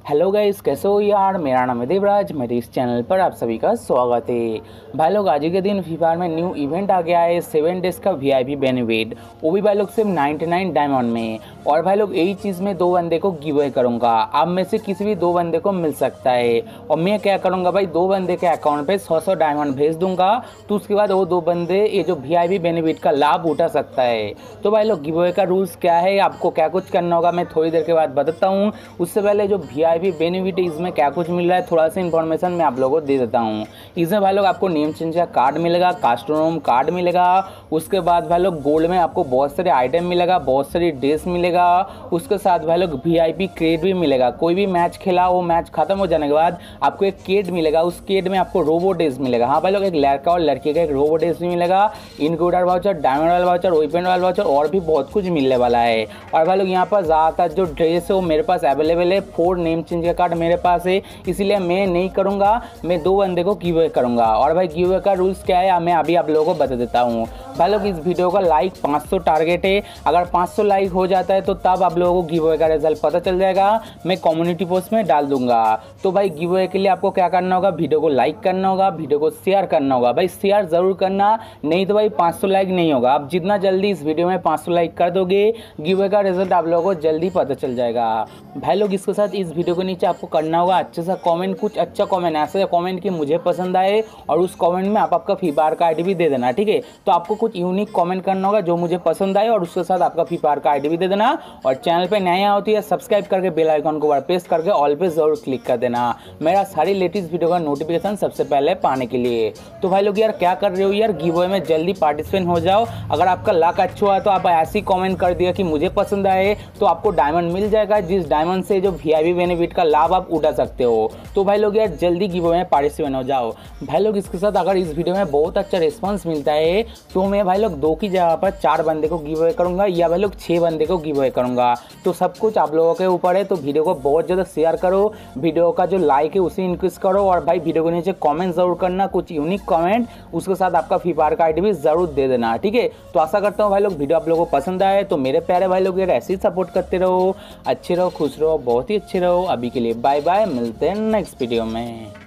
Hello guys, कैसे हो यार। मेरा नाम है देवराज। मेरे इस चैनल पर आप सभी का स्वागत है। भाई लोग, आज के दिन फ्री फायर में न्यू इवेंट आ गया है 7 डेज का वीआईपी बेनिफिट, वो भी भाई लोग सिर्फ 99 डायमंड में। और भाई लोग यही चीज़ में 2 बंदे को गिव अवे करूँगा। आप में से किसी भी 2 बंदे को मिल सकता है। और मैं क्या करूँगा भाई, 2 बंदे के अकाउंट पे 100 डायमंड भेज दूंगा। तो उसके बाद वो 2 बंदे ये जो वीआईपी बेनिफिट का लाभ उठा सकता है। तो भाई लोग, गिव अवे का रूल्स क्या है, आपको क्या कुछ करना होगा, मैं थोड़ी देर के बाद बताता हूँ। उससे पहले जो वीआईपी बेनिफिट इसमें क्या कुछ मिल रहा है, थोड़ा सा इन्फॉर्मेशन मैं आप लोगों को दे देता हूँ। इसमें भाई लोग आपको नेम चेंज का कार्ड मिलेगा, कास्टोनोम कार्ड मिलेगा। उसके बाद भाई लोग गोल्ड में आपको बहुत सारे आइटम मिलेगा, बहुत सारी ड्रेस मिलेगा। उसके साथ भाई लोग वीआईपी क्रेड भी मिलेगा। कोई भी मैच खेला, वो मैच खत्म हो जाने के बाद आपको एक केड मिलेगा। उस केड में आपको रोबो ड्रेस मिलेगा। हाँ भाई लोग, एक लड़का और लड़के का एक रोबो ड्रेस भी मिलेगा, इनक्लूडर वाउचर, डायमंड वाला वाउचर, वेपन वाला वाउचर और भी बहुत कुछ मिलने वाला है। और भाई लोग, यहाँ पर ज़्यादातर जो ड्रेस है वो मेरे पास अवेलेबल है। 4 नेम चेंज का कार्ड मेरे पास है, इसलिए मैं नहीं करूंगा, मैं 2 बंदे को गिव अवे करूंगा। और भाई गिव अवे का रूल्स क्या है, मैं अभी आप लोगों को बता देता हूँ। भाई लोग, इस वीडियो का लाइक 500 टारगेट है। अगर 500 लाइक हो जाता है तो तब आप लोगों को गिव अवे का रिजल्ट पता चल जाएगा, मैं कम्युनिटी पोस्ट में डाल दूंगा। तो भाई गिव अवे के लिए आपको क्या करना होगा, वीडियो को लाइक करना होगा, वीडियो को शेयर करना होगा। भाई शेयर जरूर करना, नहीं तो भाई 500 लाइक नहीं होगा। आप जितना जल्दी इस वीडियो में 500 लाइक कर दोगे, गिव अवे का रिजल्ट आप लोगों को जल्दी पता चल जाएगा। भाई लोग, इसके साथ इस वीडियो के नीचे आपको करना होगा अच्छे सा कमेंट, कुछ अच्छा कमेंट, ऐसा कमेंट कि मुझे पसंद आए। और उस कमेंट में आप आपका फ्री फायर का आईडी भी दे देना, ठीक है। तो आपको कुछ यूनिक कमेंट करना होगा जो मुझे पसंद आए, और उसके साथ आपका फ्री फायर का आईडी भी दे देना। और चैनल पे नया होती है, सब्सक्राइब करके बेल आइकन को प्रेस करके ऑल पे जरूर क्लिक कर देना, मेरा सारी लेटेस्ट वीडियो का नोटिफिकेशन सबसे पहले पाने के लिए। तो भाई लोग यार, क्या कर रहे हो यार, गिव अवे में जल्दी पार्टिसिपेंट हो जाओ। अगर आपका लक अच्छा हुआ तो आप ऐसी कमेंट कर दिया कि मुझे पसंद आए, तो आपको डायमंड मिल जाएगा, जिस डायमंड से जो वीआईपी बेनिफिट का लाभ आप उठा सकते हो। तो भाई लोग यार, जल्दी गिव अवे में पार्टिसिपेंट हो जाओ। भाई लोग, इसके साथ अगर इस वीडियो में बहुत अच्छा रिस्पांस मिलता है तो मैं भाई लोग 2 की जगह पर 4 बंदे को गिव अवे करूंगा, या भाई लोग 6 बंदे को गिव अवे करूंगा। तो सब कुछ आप लोगों के ऊपर है। तो वीडियो को बहुत ज़्यादा शेयर करो, वीडियो का जो लाइक है उसे इंक्रीज करो। और भाई वीडियो के नीचे कमेंट जरूर करना, कुछ यूनिक कमेंट, उसके साथ आपका फ्री फायर का आईडी भी जरूर दे देना, ठीक है। तो आशा करता हूँ भाई लोग वीडियो आप लोगों को पसंद आए। तो मेरे प्यारे भाई लोग यार, ऐसे ही सपोर्ट करते रहो, अच्छे रहो, खुश रहो, बहुत ही अच्छे रहो। अभी के लिए बाय बाय, मिलते हैं नेक्स्ट वीडियो में।